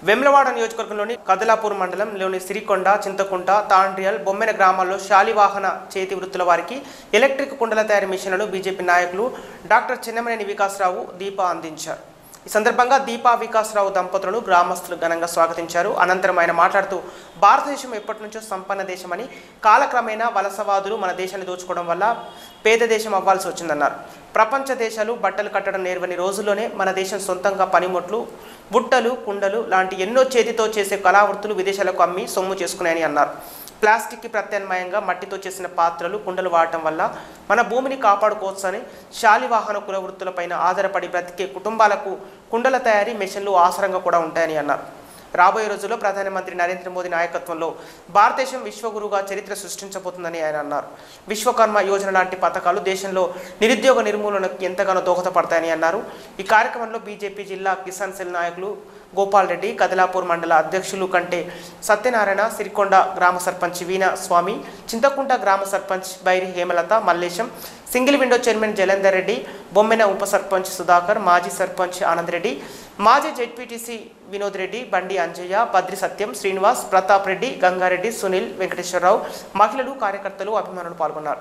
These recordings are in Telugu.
వెమ్లవాడ నియోజకవర్గంలోని కదలాపూర్ మండలంలోని సిరికొండ, చింతకుంట, తాండ్రియల్, బొమ్మెన గ్రామాల్లో శాలివాహన చేతి వృత్తుల వారికి ఎలక్ట్రిక్ కుండల తయారీ మిషన్లను బీజేపీ నాయకులు డాక్టర్ చిన్నమనేని వికాసరావు దీపా అందించారు. ఈ సందర్భంగా దీపా వికాసరావు దంపతులను గ్రామస్తులు ఘనంగా స్వాగతించారు. అనంతరం ఆయన మాట్లాడుతూ భారతదేశం ఎప్పటి నుంచో సంపన్న దేశమని, కాలక్రమేణా వలసవాదులు మన దేశాన్ని దోచుకోవడం వల్ల పేద దేశం అవ్వాల్సి వచ్చిందన్నారు. ప్రపంచ దేశాలు బట్టలు కట్టడం నేర్వని రోజుల్లోనే మన దేశం సొంతంగా పనిముట్లు, బుట్టలు, కుండలు లాంటి ఎన్నో చేతితో చేసే కళావృత్తులు విదేశాలకు అమ్మి సొమ్ము చేసుకున్నాయని అన్నారు. ప్లాస్టిక్కి ప్రత్యామ్నాయంగా మట్టితో చేసిన పాత్రలు, కుండలు వాడటం వల్ల మన భూమిని కాపాడుకోవచ్చని, శాలివాహన కుల వృత్తులపైన ఆధారపడి బ్రతికే కుటుంబాలకు కుండల తయారీ మెషిన్లు ఆసరంగా కూడా ఉంటాయని అన్నారు. రాబోయే రోజుల్లో ప్రధానమంత్రి నరేంద్ర మోదీ నాయకత్వంలో భారతదేశం విశ్వగురువుగా చరిత్ర సృష్టించబోతుందని ఆయన అన్నారు. విశ్వకర్మ యోజన లాంటి పథకాలు దేశంలో నిరుద్యోగ నిర్మూలనకు ఎంతగానో దోహదపడతాయని అన్నారు. ఈ కార్యక్రమంలో బీజేపీ జిల్లా కిసాన్ సెల్ నాయకులు గోపాల్ రెడ్డి, కదలాపూర్ మండల అధ్యక్షులు కంటే సత్యనారాయణ, సిరికొండ గ్రామ సర్పంచ్ వీణ స్వామి, చింతకుంట గ్రామ sarpanch Bairi Hemalatha, Mallesham, single window chairman Jalandhar Reddy, Bommena ఉప సర్పంచ్ సుధాకర్, మాజీ సర్పంచ్ ఆనంద్ రెడ్డి, మాజీ జెడ్పీటీసీ వినోద్ రెడ్డి, బండి అంజయ్య, బద్రి సత్యం, శ్రీనివాస్, ప్రతాప్ రెడ్డి, గంగారెడ్డి, సునీల్, వెంకటేశ్వరరావు, మహిళలు, కార్యకర్తలు, అభిమానులు పాల్గొన్నారు.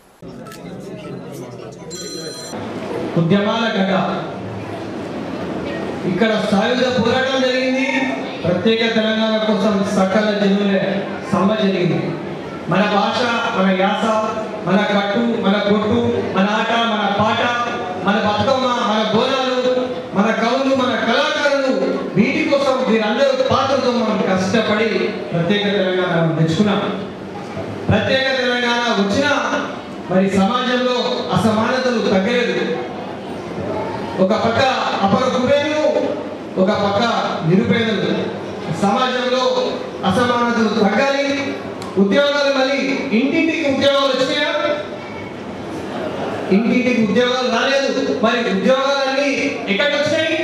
ఇక్కడ సాయుధ పోరాటం జరిగింది. ప్రత్యేక తెలంగాణ కోసం సకల జనులే సమ్మ జరిగింది. మన భాష, మన యాస, మన కట్టు, మన కొట్టు, మన ఆట, మన పాట, మన బతుకమ్మ, మన బోనాలు, మన కవులు, మన కళాకారులు, వీటి కోసం వీరందరూ పాత్రతో మనం కష్టపడి ప్రత్యేక తెలంగాణ తెచ్చుకున్నాం. ప్రత్యేక తెలంగాణ వచ్చినా మరి సమాజంలో అసమానతలు తగ్గలేదు. ఒక పక్క అపర కుబేరులు, ఒక పక్క నిరుపేదలు. సమాజంలో అసమానతలు తగ్గాలి. ఉద్యోగాలు మళ్ళీ ఇంటింటికి ఉద్యోగాలు వచ్చినాయా? ఇంటింటికి ఉద్యోగాలు రాలేదు. మరి ఉద్యోగాలన్నీ ఎక్కడికి వచ్చినాయి?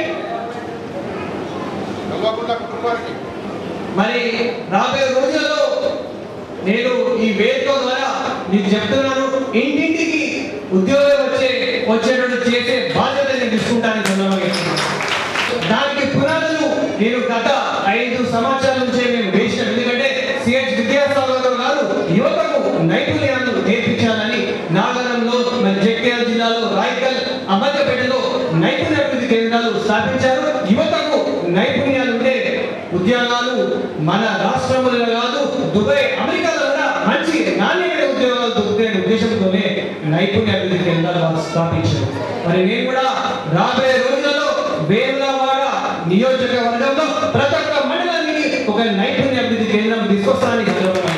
మరి రాబోయే రోజుల్లో నేను ఈ వేదిక ద్వారా నీకు చెప్తున్నాను, ఇంటింటికి ఉద్యోగం వచ్చేటట్టు చేసే బాధ్యత నేను తీసుకుంటాను. దానికి పునాదులు నేను గత 5 సంవత్సరాల నుంచే నేను వేసిన. ఎందుకంటే సిహెచ్ విద్యాసాగర్ గారు యువతకు నైపుణ్యాలను నేర్పించాలని నాగరంలో, జగిత్యాల జిల్లాలో రాయకల్, అమర్యపేటలో నైపుణ్యాభివృద్ధి కేంద్రాలు స్థాపించారు. యువతకు నైపుణ్యాలు ఉంటే ఉద్యోగాలు మన రాష్ట్రంలో కాదు, దుబాయ్, అమెరికాలో కూడా మంచి నాణ్యమైన ఉద్యోగాలు దొరుకుతాయనే ఉద్దేశంతోనే నైపుణ్యాభివృద్ధి కేంద్రాలు స్థాపించారు. మరి నేను కూడా రాబోయే రోజుల్లో వేములవాడ నియోజకవర్గంలో ప్రతి ఒక్క మండలానికి ఒక నైపుణ్యాభివృద్ధి కేంద్రం తీసుకొస్తానని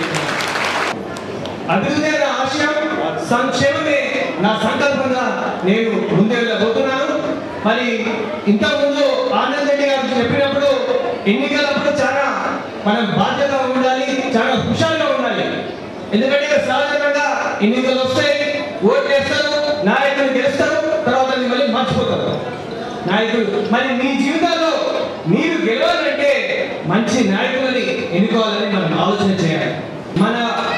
అభివృద్ధి నా ఆశయం, సంక్షేమమే నా సంకల్పంగా నేను ముందుకెళ్ళబోతున్నాను. మరి ఇంతకుముందు ఆనంద్ రెడ్డి గారు చెప్పినప్పుడు ఎన్నికలప్పుడు చాలా మనం బాధ్యత ఉండాలి, చాలా హుషారుగా ఉండాలి. ఎందుకంటే సహజంగా ఎన్నికలు వస్తాయి, ఓటు వేస్తారు, నాయకులు గెలుస్తారు, తర్వాత మళ్ళీ మర్చిపోతారు నాయకులు. మరి మీ జీవితాల్లో మీరు గెలవాలంటే మంచి నాయకులని ఎన్నుకోవాలని మనం ఆలోచన చేయాలి. మన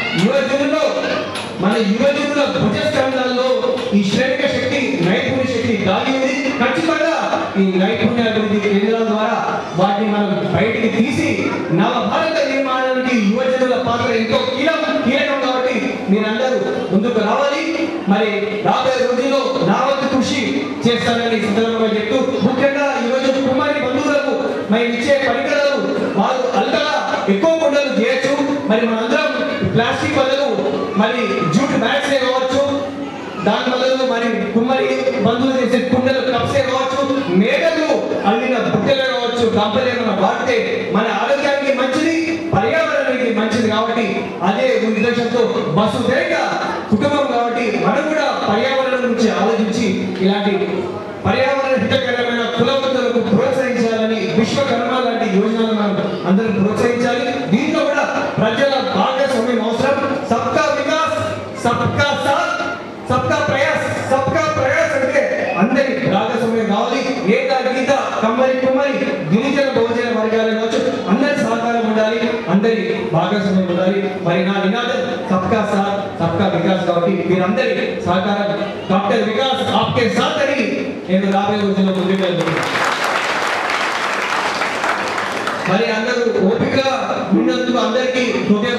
యువజనుల భుజస్కంధాల్లో ఈ శ్రామిక శక్తి, నైపుణ్య శక్తి దాగి ఉంది. ఖచ్చితంగా ఈ నైపుణ్యాభివృద్ధి కేంద్రాల ద్వారా వాటిని మనం బయటికి తీసి నవ భారత నిర్మాణానికి యువజనుల పాత్ర ఎంతో కీలకం కాబట్టి మీరందరూ ముందుకు రావాలి. మరి రాబోయే రోజుల్లో నా వంతు కృషి చేస్తానని సందర్భంగా చెప్తూ, ముఖ్యంగా ఈరోజు కుమారి బంధువులకు మరి ఇచ్చే పరికరాలు వారు అంతగా ఎక్కువ కుండలు చేయొచ్చు. మరి మనందరం ప్లాస్టిక్ బదులు మరి జూట్ బ్యాగ్స్ కావచ్చు, దాని బదులు మరి కుమ్మరి బంధువులు చేసే కుండలు, కప్సే కావచ్చు, మేడలు అల్లిన బుట్టలే కావచ్చు, గంపలేమన్నా వాడితే మన ఆరోగ్యానికి మంచిది, పర్యావరణానికి మంచిది. కాబట్టి అదే ఉద్దేశంతో వసుధైక కుటుంబం కాబట్టి మనం కూడా పర్యావరణం గురించి ఆలోచించి ఇలాంటి పర్యావరణ హితకరమైన కులవృత్తులకు ప్రోత్సహించాలని, విశ్వకర్మ లాంటి యోజనలను మనం అందరం ప్రోత్సహించాలి. దీంట్లో కూడా ప్రజల భాగస్వామ్యం అవసరం. సబ్కా వికాస్, సబ్కా సాత్, సబ్కా ప్రయాస్. సబ్కా ప్రయాస్ అంటే అందరి భాగస్వామ్యం కావాలి. ఏక గీత, కమ్మరి, కుమ్మరి, గిరిజన, బహుజన వర్గాలు కావచ్చు, అందరి సహకారం ఉండాలి, అందరి భాగస్వామ్యం ఉండాలి. మరి నా నినాదం సబ్కా సాత్, సబ్కా వికాస్ కాబట్టి మీరందరి సహకారం డాక్టర్ వికాస్ ఆప్కే సాత్ అని నేను రాబోయే రోజుల్లో ముందుకు వెళ్తున్నాను. మరి అందరూ ఓపిక ఉన్నందుకు అందరికీ హృదయ